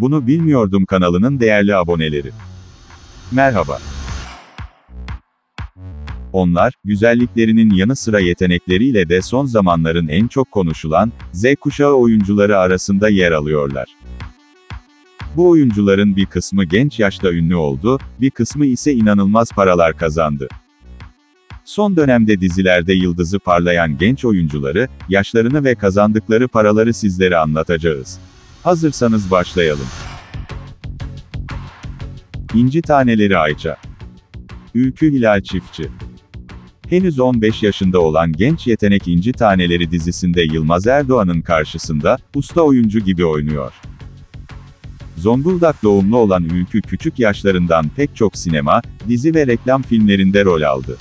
Bunu Bilmiyordum kanalının değerli aboneleri. Merhaba. Onlar, güzelliklerinin yanı sıra yetenekleriyle de son zamanların en çok konuşulan, Z kuşağı oyuncuları arasında yer alıyorlar. Bu oyuncuların bir kısmı genç yaşta ünlü oldu, bir kısmı ise inanılmaz paralar kazandı. Son dönemde dizilerde yıldızı parlayan genç oyuncuları, yaşlarını ve kazandıkları paraları sizlere anlatacağız. Hazırsanız başlayalım. İnci Taneleri Ayça. Ülkü Hilal Çiftçi. Henüz 15 yaşında olan genç yetenek İnci Taneleri dizisinde Yılmaz Erdoğan'ın karşısında, usta oyuncu gibi oynuyor. Zonguldak doğumlu olan Ülkü küçük yaşlarından pek çok sinema, dizi ve reklam filmlerinde rol aldı.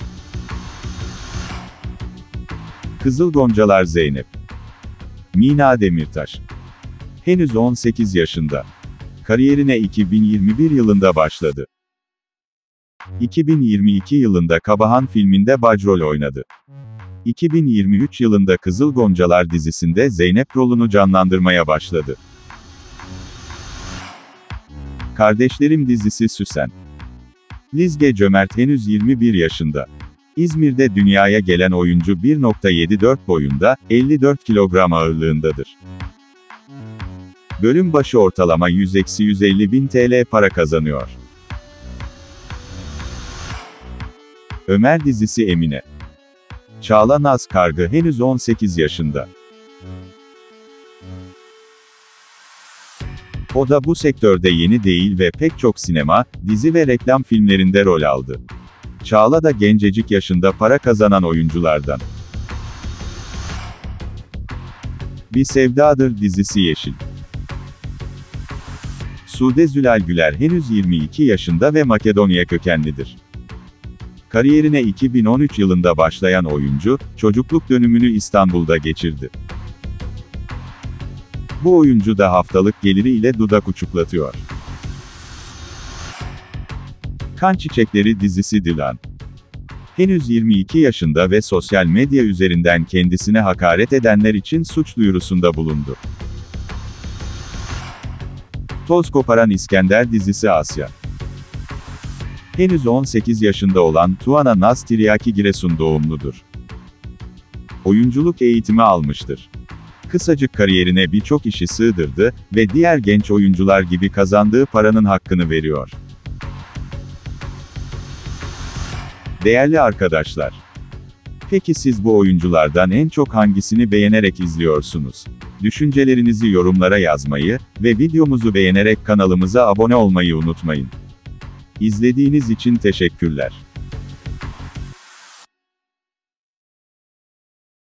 Kızıl Goncalar Zeynep. Mina Demirtaş. Henüz 18 yaşında. Kariyerine 2021 yılında başladı. 2022 yılında Kabahan filminde başrol oynadı. 2023 yılında Kızıl Goncalar dizisinde Zeynep rolunu canlandırmaya başladı. Kardeşlerim dizisi Süsen. Lizge Cömert henüz 21 yaşında. İzmir'de dünyaya gelen oyuncu 1.74 boyunda, 54 kilogram ağırlığındadır. Bölüm başı ortalama 100-150 bin TL para kazanıyor. Ömer dizisi Emine. Çağla Naz Kargı henüz 18 yaşında. O da bu sektörde yeni değil ve pek çok sinema, dizi ve reklam filmlerinde rol aldı. Çağla da gencecik yaşında para kazanan oyunculardan. Bir Sevdadır dizisi Yeşil. Sude Zülal Güler henüz 22 yaşında ve Makedonya kökenlidir. Kariyerine 2013 yılında başlayan oyuncu, çocukluk dönümünü İstanbul'da geçirdi. Bu oyuncu da haftalık geliri ile dudak uçuklatıyor. Kan Çiçekleri dizisi Dilan. Henüz 22 yaşında ve sosyal medya üzerinden kendisine hakaret edenler için suç duyurusunda bulundu. Toz Koparan İskender dizisi Asya. Henüz 18 yaşında olan Tuana Naz Tiryaki Giresun doğumludur. Oyunculuk eğitimi almıştır. Kısacık kariyerine birçok işi sığdırdı ve diğer genç oyuncular gibi kazandığı paranın hakkını veriyor. Değerli arkadaşlar, peki siz bu oyunculardan en çok hangisini beğenerek izliyorsunuz? Düşüncelerinizi yorumlara yazmayı ve videomuzu beğenerek kanalımıza abone olmayı unutmayın. İzlediğiniz için teşekkürler.